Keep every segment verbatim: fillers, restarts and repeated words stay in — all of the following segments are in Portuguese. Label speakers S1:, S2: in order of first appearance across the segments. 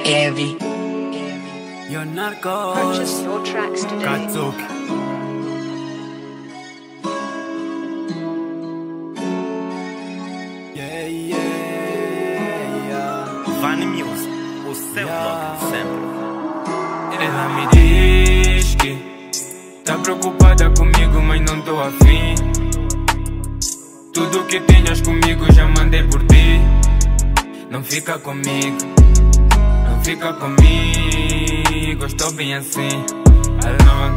S1: Heavy.
S2: Your narcos.
S3: Purchase your tracks today.
S2: Katsuki. Yeah, yeah, yeah.
S4: Vani Music, o seu
S2: Yeah.
S4: blog sempre.
S5: Ela me diz que tá preocupada comigo, mas não tô afim. Tudo que tenhas comigo já mandei por ti. Não fica comigo, não fica comigo. Estou bem assim, alone.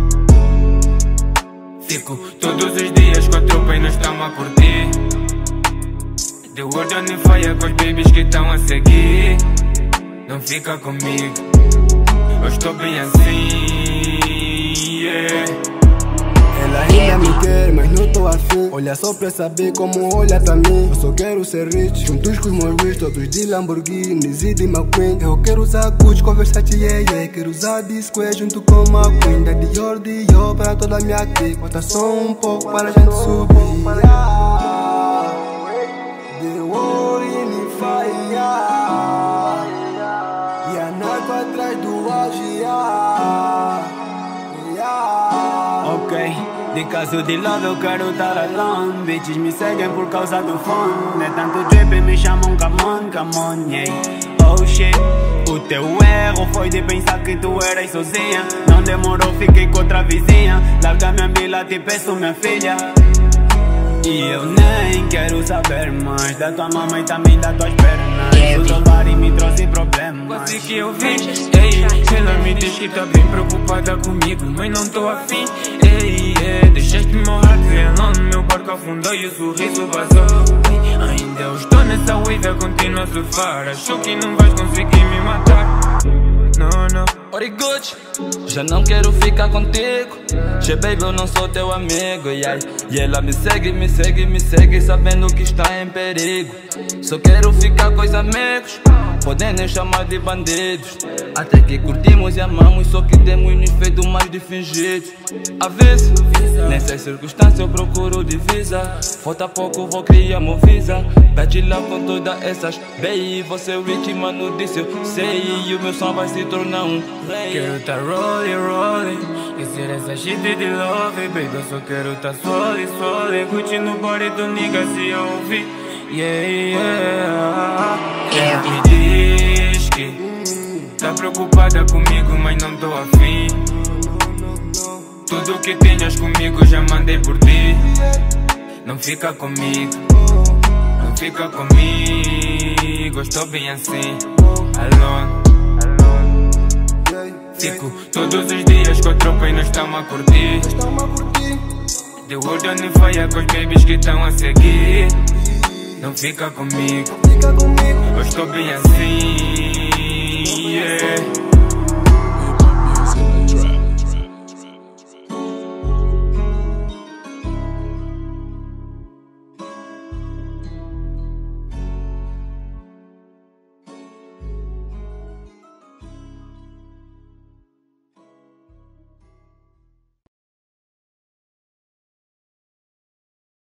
S5: Fico todos os dias com a tropa e nós estamos a curtir. The world on fire com os babies que estão a seguir. Não fica comigo, eu estou bem assim, yeah.
S2: Ela ainda me quer, mas não tô afim. Olha só pra saber como olha pra mim. Eu só quero ser rich, juntos com os meus rich, todos de Lamborghinis e de McQueen. Eu quero usar Gucci com Versace, yeah, yeah. Quero usar Disque junto com a Queen. Da Dior, Dior pra toda a minha clique. Bota só um pouco para a gente subir, yeah. The world in fire, yeah. E a narco atrás do Agia, yeah.
S6: Ok, de caso de love eu quero estar alone. Bitches me seguem por causa do fone. É tanto drip e me chamam come on, come on, yeah. Oh shit, o teu erro foi de pensar que tu eras sozinha. Não demorou, fiquei com outra vizinha. Larga minha bila, te peço minha filha. E eu nem quero saber mais da tua mamãe, também das tuas pernas. O roubar e me trouxe problemas.
S5: Quase que eu vi, ei, ela me diz que tá bem preocupada comigo, mas não tô afim, ei, ei. Deixaste meu heart alone, meu barco afundou e o sorriso vazou. Ainda eu estou nessa wave, eu continuo a surfar. Acho que não vais conseguir me matar. Não, não.
S7: Origuchi, já não quero ficar contigo. G baby, eu não sou teu amigo, yeah. E ela me segue, me segue, me segue, sabendo que está em perigo. Só quero ficar com os amigos, podem nem chamar de bandidos. Até que curtimos e amamos, só que temos nos feito mais de fingidos. Aviso, nessas circunstâncias eu procuro divisa. Falta pouco, vou criar movisa. Bate lá com todas essas baby, você é rich, mano, disse eu sei. E o meu som vai se tornar um rei.
S5: Quero tá rolling, rolling, esquecer essa shit de love, baby. Eu só quero tá solid, solid, Gucci no body do nigga se eu ouvir, yeah, yeah. Ela me diz que tá preocupada comigo, mas não tô afim. Tudo que tenhas comigo já mandei por ti. Não fica comigo, não fica comigo. Estou bem assim, alone. Fico todos os dias com a tropa e nós estamos a curtir. The world on fire com os babies que estão a seguir. Não fica comigo, eu estou bem assim, yeah.